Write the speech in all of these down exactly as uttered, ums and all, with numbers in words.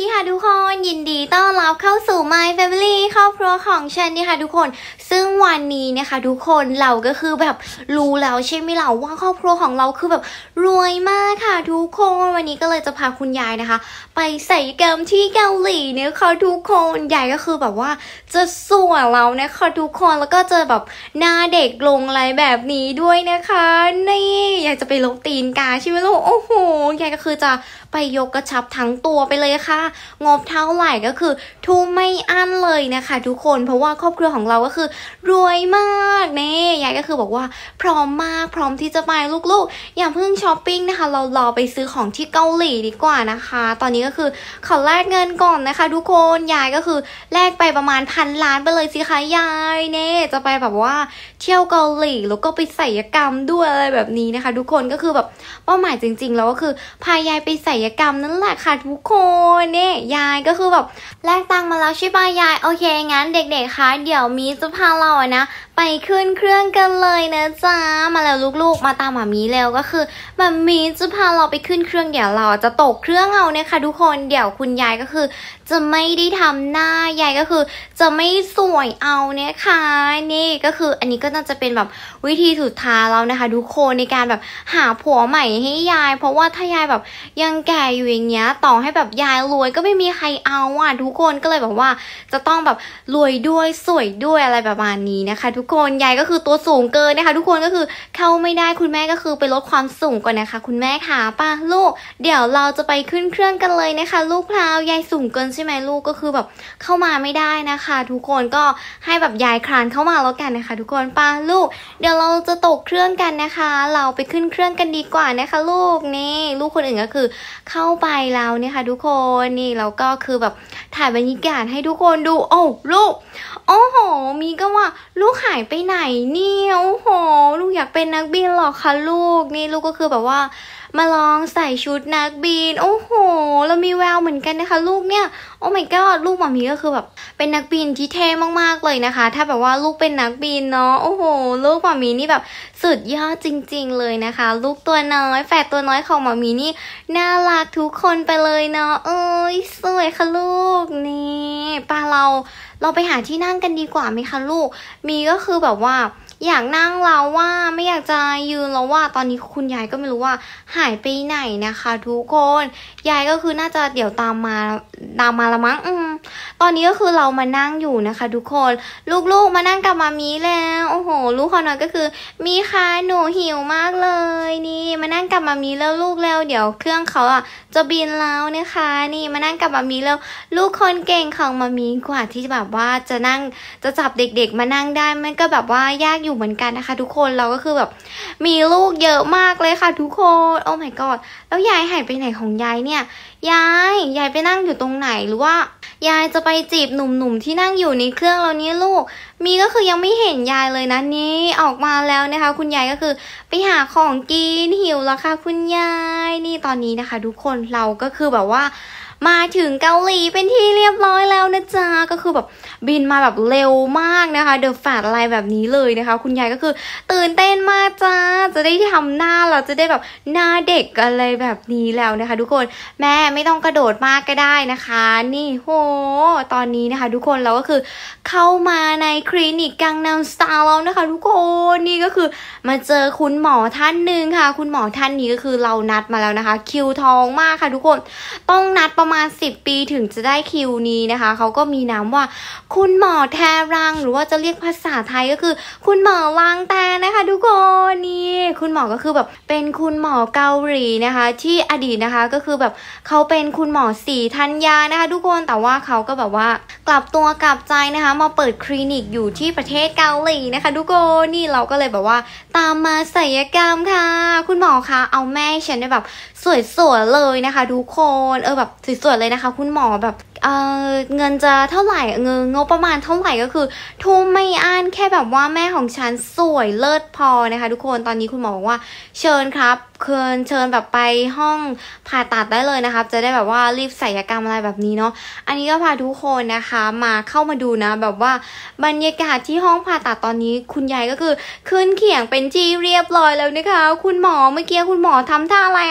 ดีค่ะทุกคนยินดีต้อนรับเข้าสู่ My Family ครอบครัวของฉันนี่ค่ะทุกคนซึ่งวันนี้นะคะทุกคนเราก็คือแบบรู้แล้วใช่ไหมเราว่าครอบครัวของเราคือแบบรวยมากค่ะทุกคนวันนี้ก็เลยจะพาคุณยายนะคะไปศัลยกรรมที่เกาหลีเนี่ยค่ะทุกคนยายก็คือแบบว่าจะสวยเรานะคะทุกคนแล้วก็จะแบบหน้าเด็กลงอะไรแบบนี้ด้วยนะคะนี่อยากจะไปลบตีนกาใช่ไหมลูกโอ้โหยายก็คือจะไปยกกระชับทั้งตัวไปเลยค่ะงบเท่าไหร่ก็คือทุ่มไม่อั้นเลยนะคะทุกคนเพราะว่าครอบครัวของเราก็คือรวยมากนี่ยายก็คือบอกว่าพร้อมมากพร้อมที่จะไปลูกๆอย่าเพิ่งช้อปปิ้งนะคะเรารอไปซื้อของที่เกาหลีดีกว่านะคะตอนนี้ก็คือขอแลกเงินก่อนนะคะทุกคนยายก็คือแลกไปประมาณพันล้านไปเลยสิคะยายเนี่ยจะไปแบบว่าเที่ยวเกาหลีแล้วก็ไปศัลยกรรมด้วยอะไรแบบนี้นะคะทุกคนก็คือแบบเป้าหมายจริงๆแล้วก็คือพายายไปศัลยกรรมนั่นแหละค่ะทุกคนเนี่ยยายก็คือแบบแลกตังค์มาแล้วใช่ป่ะยายโอเคงั้นเด็กๆคะเดี๋ยวมีจะพาเราอะนะไปขึ้นเครื่องกันเลยนะจ๊ะมาแล้วลูกๆมาตามหมามีแล้วก็คือหมามีจะพาเราไปขึ้นเครื่องเดี๋ยวเราจะตกเครื่องเอาเนี่ยค่ะทุกคนเดี๋ยวคุณยายก็คือจะไม่ได้ทำหน้ายายก็คือจะไม่สวยเอาเนี่ยค่ะนี่ก็คืออันนี้ก็น่าจะเป็นแบบวิธีสุดท้ายแล้วนะคะทุกคนในการแบบหาผัวใหม่ให้ยายเพราะว่าถ้ายายแบบยังแก่อยู่อย่างเงี้ยต่อให้แบบยายรวยก็ไม่มีใครเอาอ่ะทุกคนก็เลยแบบว่าจะต้องแบบรวยด้วยสวยด้วยอะไรประมาณนี้นะคะทุกคนยายก็คือตัวสูงเกินนะคะทุกคนก็คือเข้าไม่ได้คุณแม่ก็คือไปลดความสูงก่อนนะคะคุณแม่ค่ะป่ะลูกเดี๋ยวเราจะไปขึ้นเครื่องกันเลยนะคะลูกพราวยายสูงเกินใช่ไหมลูกก็คือแบบเข้ามาไม่ได้นะคะทุกคนก็ให้แบบยายคลานเข้ามาแล้วกันนะคะทุกคนป่ะลูกเดี๋ยวเราจะตกเครื่องกันนะคะเราไปขึ้นเครื่องกันดีกว่านะคะลูกนี่ลูกคนอื่นก็คือเข้าไปแล้วเนี่ยค่ะทุกคนนี่เราก็คือแบบถ่ายบรรยากาศให้ทุกคนดูโอ้ลูกโอ้โหมีก็ว่าลูกหายไปไหนเนี่ยโอ้โหลูกอยากเป็นนักบินหรอคะลูกนี่ลูกก็คือแบบว่ามาลองใส่ชุดนักบินโอ้โหเรามีแววเหมือนกันนะคะลูกเนี่ยโอ้ my god ลูกหมามีก็คือแบบเป็นนักบินที่เท่มากๆเลยนะคะถ้าแบบว่าลูกเป็นนักบินเนาะโอ้โหลูกหมามีนี่แบบสุดยอดจริงๆเลยนะคะลูกตัวน้อยแฝดตัวน้อยของหมามีนี่น่ารักทุกคนไปเลยเนาะเอ้ยสวยค่ะลูกนี่ป้าเราเราไปหาที่นั่งกันดีกว่าไหมคะลูกมีก็คือแบบว่าอยากนั่งแล้วว่าไม่อยากจะยืนแล้วว่าตอนนี้คุณยายก็ไม่รู้ว่าหายไปไหนนะคะทุกคนยายก็คือน่าจะเดี๋ยวตามมาตามมาละมั้งอืมตอนนี้ก็คือเรามานั่งอยู่นะคะทุกคนลูกๆมานั่งกับมามีแล้วโอ้โหลูกคนนั้นก็คือมีค่ะหนูหิวมากเลยนี่มานั่งกับมามีแล้วลูกแล้วเดี๋ยวเครื่องเขาอ่ะจะบินแล้วนะคะนี่มานั่งกับมามีแล้วลูกคนเก่งของมามีกว่าที่แบบว่าจะนั่งจะจับเด็กๆมานั่งได้มันก็แบบว่ายากอยู่เหมือนกันนะคะทุกคนเราก็คือแบบมีลูกเยอะมากเลยค่ะทุกคนโอ้ my god แล้วยายหายไปไหนของยายเนี่ยยายยายไปนั่งอยู่ตรงไหนหรือว่ายายจะไปจีบหนุ่มๆที่นั่งอยู่ในเครื่องเรานี้ลูกมีก็คือยังไม่เห็นยายเลยนะนี่ออกมาแล้วนะคะคุณยายก็คือไปหาของกินหิวแล้วค่ะคุณยายนี่ตอนนี้นะคะทุกคนเราก็คือแบบว่ามาถึงเกาหลีเป็นที่เรียบร้อยแล้วนะจ๊ะก็คือแบบบินมาแบบเร็วมากนะคะเดอะแฟดอะไรแบบนี้เลยนะคะคุณยายก็คือตื่นเต้นมากจ้าจะได้ทำหน้าเราจะได้แบบหน้าเด็กอะไรแบบนี้แล้วนะคะทุกคนแม่ไม่ต้องกระโดดมากก็ได้นะคะนี่โหตอนนี้นะคะทุกคนเราก็คือเข้ามาในคลินิกกังนัมสไตล์แล้วนะคะทุกคนนี่ก็คือมาเจอคุณหมอท่านหนึ่งค่ะคุณหมอท่านนี้ก็คือเรานัดมาแล้วนะคะคิวทองมากค่ะทุกคนต้องนัดประมาณสิบปีถึงจะได้คิวนี้นะคะเขาก็มีนามว่าคุณหมอแทรังหรือว่าจะเรียกภาษาไทยก็คือคุณหมอวางแตนะคะทุกคนนี่คุณหมอก็คือแบบเป็นคุณหมอเกาหลีนะคะที่อดีตนะคะก็คือแบบเขาเป็นคุณหมอสีธัญญานะคะทุกคนแต่ว่าเขาก็แบบว่ากลับตัวกลับใจนะคะมาเปิดคลินิกอยู่ที่ประเทศเกาหลีนะคะทุกคนนี่เราก็เลยแบบว่าตามมาศัลยกรรมค่ะคุณหมอคะเอาแม่ฉันได้แบบสวยๆเลยนะคะทุกคนเออแบบสวยๆเลยนะคะคุณหมอแบบเออเงินจะเท่าไหร่เงินงบประมาณเท่าไหร่ก็คือทุ่มไม่อั้นแค่แบบว่าแม่ของฉันสวยเลิศพอนะคะทุกคนตอนนี้คุณหมอบอกว่าเชิญครับเชิญเชิญแบบไปห้องผ่าตัดได้เลยนะครับจะได้แบบว่ารีบศัลยกรรมอะไรแบบนี้เนาะอันนี้ก็พาทุกคนนะคะมาเข้ามาดูนะแบบว่าบรรยากาศที่ห้องผ่าตัดตอนนี้คุณยายก็คือขึ้นเขียงเป็นที่เรียบร้อยแล้วนะคะคุณหมอเมื่อกี้คุณหมอทำท่าอะไรอ่ะ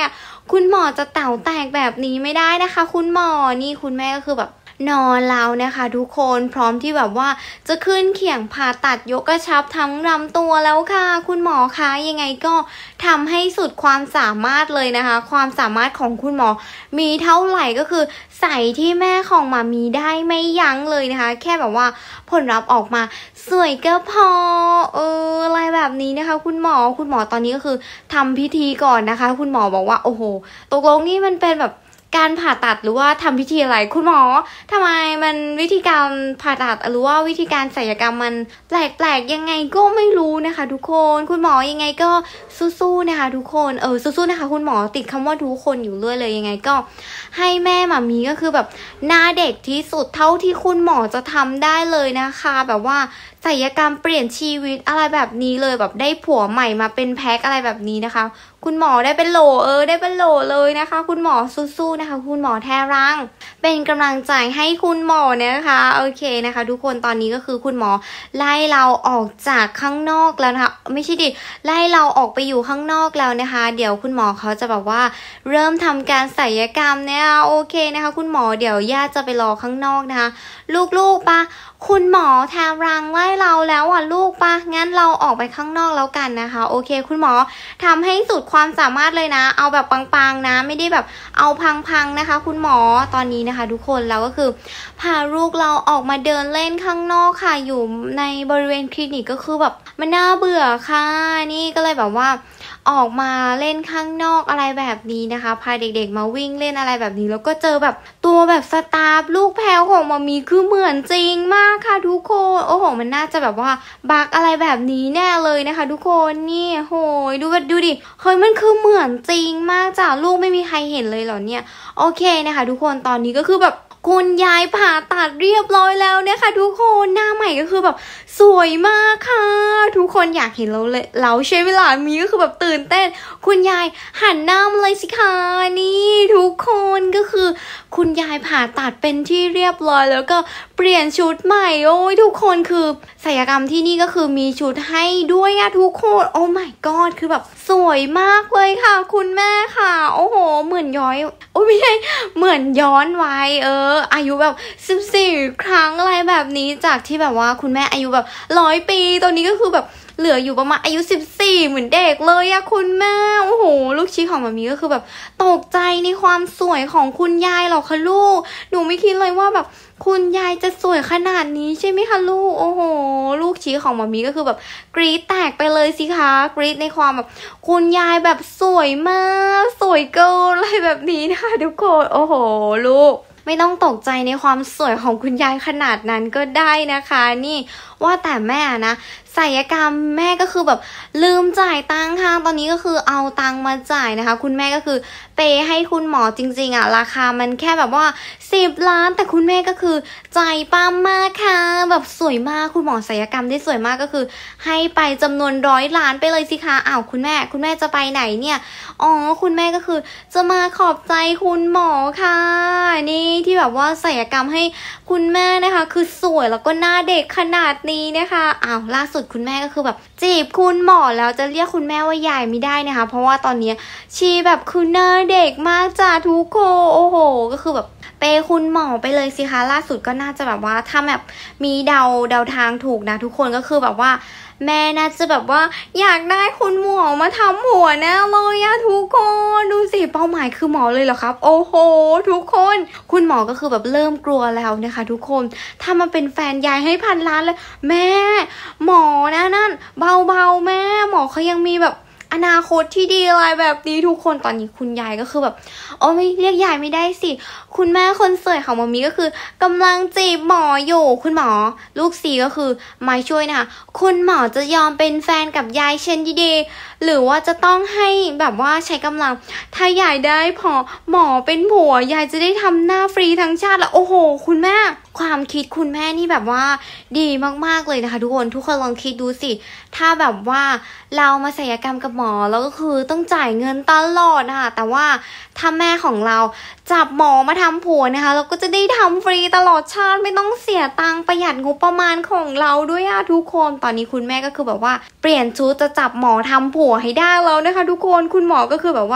คุณหมอจะเต่าแตกแบบนี้ไม่ได้นะคะคุณหมอนี่คุณแม่ก็คือแบบนอนแล้วนะคะทุกคนพร้อมที่แบบว่าจะขึ้นเขียงผ่าตัดยกกระชับทั้งลำตัวแล้วค่ะคุณหมอคะยังไงก็ทำให้สุดความสามารถเลยนะคะความสามารถของคุณหมอมีเท่าไหร่ก็คือใส่ที่แม่ของมามีได้ไม่ยั้งเลยนะคะแค่แบบว่าผลลัพธ์ออกมาสวยก็พอเอออะไรแบบนี้นะคะคุณหมอคุณหมอตอนนี้ก็คือทำพิธีก่อนนะคะคุณหมอบอกว่าโอ้โหตกลงนี่มันเป็นแบบการผ่าตัดหรือว่าทำพิธีอะไรคุณหมอทำไมมันวิธีการผ่าตัดหรือว่าวิธีการศัลยกรรมมันแปลกๆยังไงก็ไม่รู้นะคะทุกคนคุณหมอยังไงก็สู้ๆนะคะทุกคนเออสู้ๆนะคะคุณหมอติดคำว่าทุกคนอยู่เรื่อยเลยยังไงก็ให้แม่หมามีก็คือแบบหน้าเด็กที่สุดเท่าที่คุณหมอจะทำได้เลยนะคะแบบว่าศัลยกรรมเปลี่ยนชีวิตอะไรแบบนี้เลยแบบได้ผัวใหม่มาเป็นแพ็คอะไรแบบนี้นะคะคุณหมอได้เป็นโหลเออได้เป็นโหลเลยนะคะคุณหมอสู้ๆนะคะคุณหมอแท้รังเป็นกำลังใจให้คุณหมอนะคะโอเคนะคะทุกคนตอนนี้ก็คือคุณหมอไล่เราออกจากข้างนอกแล้วนะคะไม่ใช่ดิไล่เราออกไปอยู่ข้างนอกแล้วนะคะเดี๋ยวคุณหมอเขาจะแบบว่าเริ่มทำการศัลยกรรมเนี่ยโอเคนะคะคุณหมอเดี๋ยวญาติจะไปรอข้างนอกนะคะลูกๆปะคุณหมอแทนรังไล่เราแล้วอ่ะลูกปะงั้นเราออกไปข้างนอกแล้วกันนะคะโอเคคุณหมอทำให้สุดความสามารถเลยนะเอาแบบปังๆนะไม่ได้แบบเอาพังๆนะคะคุณหมอตอนนี้นะคะทุกคนเราก็คือพาลูกเราออกมาเดินเล่นข้างนอกค่ะอยู่ในบริเวณคลินิกก็คือแบบมันน่าเบื่อค่ะนี่ก็เลยแบบว่าออกมาเล่นข้างนอกอะไรแบบนี้นะคะพาเด็กๆมาวิ่งเล่นอะไรแบบนี้แล้วก็เจอแบบตัวแบบสตาฟลูกแพรวของมามีคือเหมือนจริงมากค่ะทุกคนโอ้โหมันน่าจะแบบว่าบักอะไรแบบนี้แน่เลยนะคะทุกคนนี่โหยดูดูดิเฮ้ยมันคือเหมือนจริงมากจ้ะลูกไม่มีใครเห็นเลยเหรอเนี่ยโอเคนะคะทุกคนตอนนี้ก็คือแบบคุณยายผ่าตัดเรียบร้อยแล้วเนี่ยค่ะทุกคนหน้าใหม่ก็คือแบบสวยมากค่ะทุกคนอยากเห็นเราเลยเราใช้เวลามีก็คือแบบตื่นเต้นคุณยายหันหน้ามาเลยสิคะนี่ทุกคนก็คือคุณยายผ่าตัดเป็นที่เรียบร้อยแล้วก็เปลี่ยนชุดใหม่โอ้ยทุกคนคือศัลยกรรมที่นี่ก็คือมีชุดให้ด้วยอะทุกคนโอ้ my god คือแบบสวยมากเลยค่ะคุณแม่ค่ะโอ้โหเหมือนย้อยโอ้ไม่ใช่เหมือนย้อนวัยเอออายุแบบสิบสี่ครั้งอะไรแบบนี้จากที่แบบว่าคุณแม่อายุแบบร้อยปีตอนนี้ก็คือแบบเหลืออยู่ประมาณอายุสิบสี่เหมือนเด็กเลยอะคุณแม่โอ้โหลูกชี้ของมามีก็คือแบบตกใจในความสวยของคุณยายหรอกค่ะลูกหนูไม่คิดเลยว่าแบบคุณยายจะสวยขนาดนี้ใช่ไหมคะลูกโอ้โหลูกชี้ของมามีก็คือแบบกรี๊ดแตกไปเลยสิคะกรี๊ดในความแบบคุณยายแบบสวยมากสวยเกินอะไรแบบนี้นะคะทุกคนโอ้โหลูกไม่ต้องตกใจในความสวยของคุณยายขนาดนั้นก็ได้นะคะนี่ว่าแต่แม่นะศัลยกรรมแม่ก็คือแบบลืมจ่ายตังค์ค่ะตอนนี้ก็คือเอาตังค์มาจ่ายนะคะคุณแม่ก็คือเปย์ให้คุณหมอจริงๆอ่ะราคามันแค่แบบว่าสิบล้านแต่คุณแม่ก็คือใจปั้มมากค่ะแบบสวยมากคุณหมอศัลยกรรมได้สวยมากก็คือให้ไปจำนวนร้อยล้านไปเลยสิคะอ้าวคุณแม่คุณแม่จะไปไหนเนี่ยอ๋อคุณแม่ก็คือจะมาขอบใจคุณหมอค่ะนี่ที่แบบว่าศัลยกรรมให้คุณแม่นะคะคือสวยแล้วก็หน้าเด็กขนาดนี้นะคะอ้าวล่าสุดคุณแม่ก็คือแบบจีบคุณหมอแล้วจะเรียกคุณแม่ว่ายายไม่ได้นะคะเพราะว่าตอนนี้ชีแบบคือหน้าเด็กมากจ้าทุกคนโอ้โหก็คือแบบเปคุณหมอไปเลยสิคะล่าสุดก็น่าจะแบบว่าถ้าแบบมีเดาเดาทางถูกนะทุกคนก็คือแบบว่าแม่น่าจะแบบว่าอยากได้คุณหมอมาทำหัวแน่เลยอะทุกคนดูสิเป้าหมายคือหมอเลยเหรอครับโอ้โหทุกคนคุณหมอก็คือแบบเริ่มกลัวแล้วนะคะทุกคนถ้ามาเป็นแฟนยายให้พันล้านเลยแม่หมอนะนั่นเบาๆแม่หมอเขายังมีแบบอนาคตที่ดีอะไรแบบนี้ทุกคนตอนนี้คุณยายก็คือแบบโอ้ไม่เรียกยายไม่ได้สิคุณแม่คนสวยของมามีก็คือกำลังจีบหมออยู่คุณหมอลูกสีก็คือมาช่วยนะคะคุณหมอจะยอมเป็นแฟนกับยายเช่นดีๆหรือว่าจะต้องให้แบบว่าใช้กำลังถ้ายายได้พอหมอเป็นผัวยายจะได้ทำหน้าฟรีทั้งชาติแล้วโอ้โหคุณแม่ความคิดคุณแม่นี่แบบว่าดีมากๆเลยนะคะทุกคนทุกคนลองคิดดูสิถ้าแบบว่าเรามาศัลยกรรมกับหมอแล้วก็คือต้องจ่ายเงินตลอดนะคะแต่ว่าถ้าแม่ของเราจับหมอมาทำผัวนะคะเราก็จะได้ทำฟรีตลอดชาติไม่ต้องเสียตังค์ประหยัดงบประมาณของเราด้วยอะทุกคนตอนนี้คุณแม่ก็คือแบบว่าเปลี่ยนชุดจะจับหมอทำผัวให้ได้แล้วนะคะทุกคนคุณหมอก็คือแบบว่า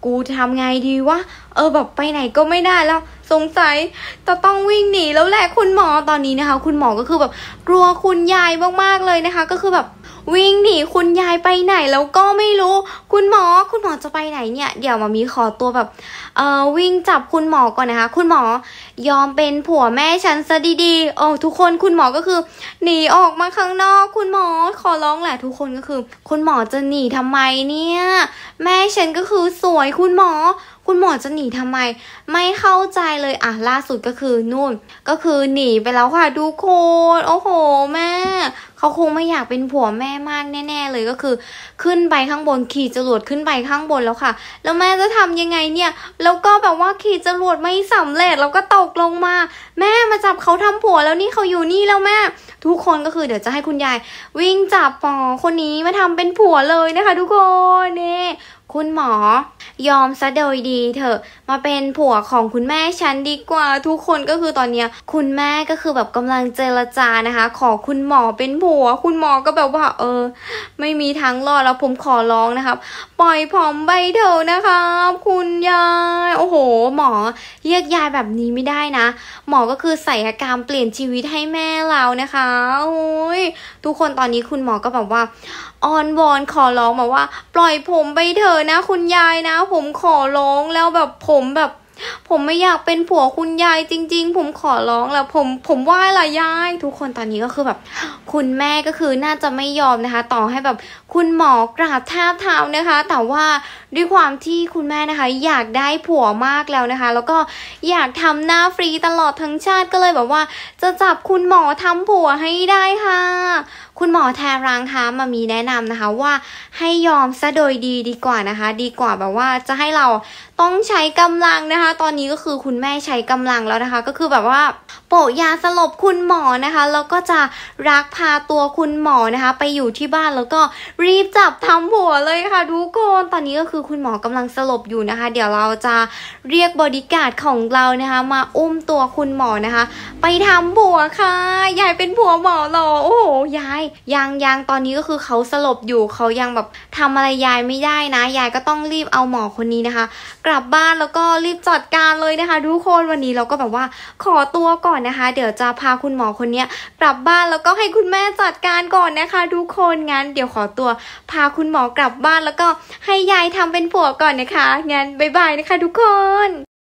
กูจะทำไงดีวะเออแบบไปไหนก็ไม่ได้แล้วสงสัยจะต้องวิ่งหนีแล้วแหละคุณหมอตอนนี้นะคะคุณหมอก็คือแบบกลัวคุณยายมากๆเลยนะคะก็คือแบบวิ่งหนีคุณยายไปไหนแล้วก็ไม่รู้คุณหมอคุณหมอจะไปไหนเนี่ยเดี๋ยวมามีขอตัวแบบเอ่อวิ่งจับคุณหมอก่อนนะคะคุณหมอยอมเป็นผัวแม่ฉันซะดีๆโอ้ทุกคนคุณหมอก็คือหนีออกมาข้างนอกคุณหมอขอร้องแหละทุกคนก็คือคุณหมอจะหนีทำไมเนี่ยแม่ฉันก็คือสวยคุณหมอคุณหมอจะหนีทำไมไม่เข้าใจเลยอ่ะล่าสุดก็คือนู่นก็คือหนีไปแล้วค่ะทุกคนโอ้โหแม่เขาคงไม่อยากเป็นผัวแม่มากแน่ๆเลยก็คือขึ้นไปข้างบนขี่จรวดขึ้นไปข้างบนแล้วค่ะแล้วแม่จะทำยังไงเนี่ยแล้วก็แบบว่าขี่จรวดไม่สำเร็จแล้วก็ตกลงมาแม่มาจับเขาทำผัวแล้วนี่เขาอยู่นี่แล้วแม่ทุกคนก็คือเดี๋ยวจะให้คุณยายวิ่งจับปอคนนี้มาทำเป็นผัวเลยนะคะทุกคนนี่คุณหมอยอมซะโดยดีเถอะมาเป็นผัวของคุณแม่ฉันดีกว่าทุกคนก็คือตอนเนี้ยคุณแม่ก็คือแบบกำลังเจรจานะคะขอคุณหมอเป็นผัวคุณหมอก็แบบว่าเออไม่มีทางรอดแล้วผมขอร้องนะครับปล่อยผมไปเถอะนะครับคุณยายโอ้โหหมอเรียกยายแบบนี้ไม่ได้นะหมอก็คือใส่อาการเปลี่ยนชีวิตให้แม่เรานะคะโอ้ยทุกคนตอนนี้คุณหมอก็แบบว่าอ้อนวอนขอร้องแบบว่าปล่อยผมไปเถอะนะคุณยายนะผมขอร้องแล้วแบบผมแบบผมไม่อยากเป็นผัวคุณยายจริงๆผมขอร้องแล้วผมผมว่าล่ะยายทุกคนตอนนี้ก็คือแบบคุณแม่ก็คือน่าจะไม่ยอมนะคะต่อให้แบบคุณหมอกราบแทบเท้านะคะแต่ว่าด้วยความที่คุณแม่นะคะอยากได้ผัวมากแล้วนะคะแล้วก็อยากทำหน้าฟรีตลอดทั้งชาติก็เลยแบบว่าจะจับคุณหมอทำผัวให้ได้ค่ะคุณหมอแทรังคะมามีแนะนำนะคะว่าให้ยอมซะโดยดีดีกว่านะคะดีกว่าแบบว่าจะให้เราต้องใช้กำลังนะคะตอนนี้ก็คือคุณแม่ใช้กำลังแล้วนะคะก็คือแบบว่าโปะยาสลบคุณหมอนะคะแล้วก็จะรักพาตัวคุณหมอนะคะไปอยู่ที่บ้านแล้วก็รีบจับทำผัวเลยค่ะทุกคนตอนนี้ก็คือคุณหมอกำลังสลบอยู่นะคะเดี๋ยวเราจะเรียกบอดี้การ์ดของเรานะคะมาอุ้มตัวคุณหมอนะคะไปทำผัวค่ะยายเป็นผัวหมอหรอโอ้โหยายยังยังตอนนี้ก็คือเขาสลบอยู่เขายังแบบทำอะไรยายไม่ได้นะยายก็ต้องรีบเอาหมอคนนี้นะคะกลับบ้านแล้วก็รีบจัดการเลยนะคะทุกคนวันนี้เราก็แบบว่าขอตัวก่อนนะคะเดี๋ยวจะพาคุณหมอคนนี้กลับบ้านแล้วก็ให้คุณแม่จัดการก่อนนะคะทุกคนงั้นเดี๋ยวขอตัวพาคุณหมอกลับบ้านแล้วก็ให้ยายทำเป็นผัวก่อนนะคะงั้นบ๊ายบายนะคะทุกคน